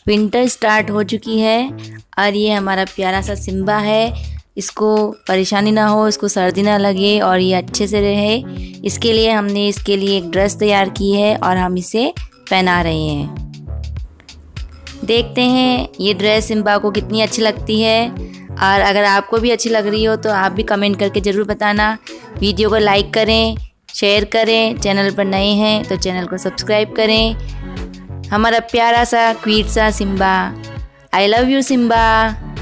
Winter start हो चुकी है और ये हमारा प्यारा सा सिम्बा है। इसको परेशानी ना हो, इसको सर्दी ना लगे और ये अच्छे से रहे, इसके लिए हमने इसके लिए एक ड्रेस तैयार की है और हम इसे पहना रहे हैं। देखते हैं ये ड्रेस सिम्बा को कितनी अच्छी लगती है, और अगर आपको भी अच्छी लग रही हो तो आप भी कमेंट करके ज़रूर बताना। वीडियो को लाइक करें, शेयर करें, चैनल पर नए हैं तो चैनल को सब्सक्राइब करें। हमारा प्यारा सा क्यूट सा Simba. I love you Simba.